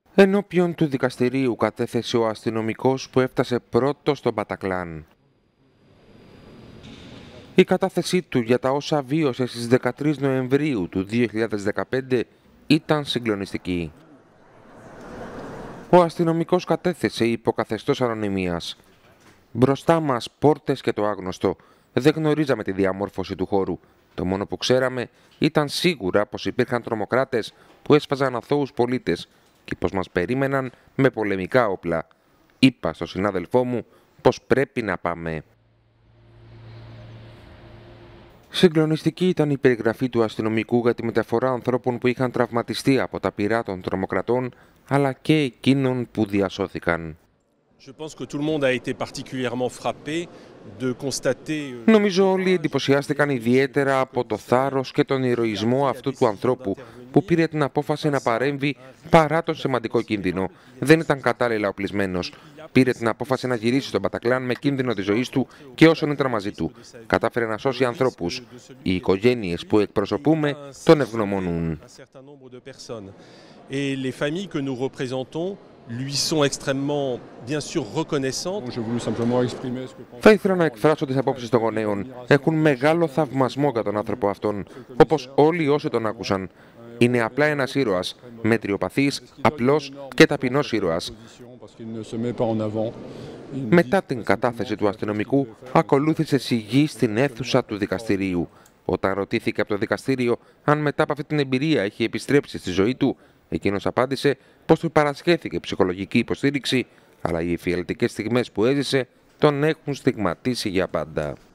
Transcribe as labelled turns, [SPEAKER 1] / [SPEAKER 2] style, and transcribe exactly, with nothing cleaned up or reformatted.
[SPEAKER 1] Ενώπιον του δικαστηρίου κατέθεσε ο αστυνομικός που έφτασε πρώτος στον Μπατακλάν. Η κατάθεσή του για τα όσα βίωσε στις δεκατρείς Νοεμβρίου του δύο χιλιάδες δεκαπέντε ήταν συγκλονιστική. Ο αστυνομικός κατέθεσε υποκαθεστώς ανωνυμίας. Μπροστά μας πόρτες και το άγνωστο. Δεν γνωρίζαμε τη διαμόρφωση του χώρου. Το μόνο που ξέραμε ήταν σίγουρα πως υπήρχαν τρομοκράτες που έσφαζαν αθώους πολίτες και πως μας περίμεναν με πολεμικά όπλα. Είπα στον συνάδελφό μου πως πρέπει να πάμε. Συγκλονιστική ήταν η περιγραφή του αστυνομικού για τη μεταφορά ανθρώπων που είχαν τραυματιστεί από τα πυρά των τρομοκρατών, αλλά και εκείνων που διασώθηκαν. Νομίζω όλοι εντυπωσιάστηκαν ιδιαίτερα από το θάρρος και τον ηρωισμό αυτού του ανθρώπου που πήρε την απόφαση να παρέμβει παρά τον σημαντικό κίνδυνο. Δεν ήταν κατάλληλα οπλισμένος. Πήρε την απόφαση να γυρίσει στον Μπατακλάν με κίνδυνο της ζωής του και όσων ήταν μαζί του. Κατάφερε να σώσει ανθρώπους. Οι οικογένειες που εκπροσωπούμε τον ευγνωμονούν. Θα ήθελα να εκφράσω τις απόψεις των γονέων. Έχουν μεγάλο θαυμασμό για τον άνθρωπο αυτόν, όπως όλοι όσοι τον άκουσαν. Είναι απλά ένας ήρωας, μετριοπαθής, απλός και ταπεινός ήρωας. Μετά την κατάθεση του αστυνομικού, ακολούθησε σιγή στην αίθουσα του δικαστηρίου. Όταν ρωτήθηκε από το δικαστήριο αν μετά από αυτή την εμπειρία είχε επιστρέψει στη ζωή του, εκείνος απάντησε πως του παρασχέθηκε ψυχολογική υποστήριξη, αλλά οι εφιαλτικές στιγμές που έζησε τον έχουν στιγματίσει για πάντα.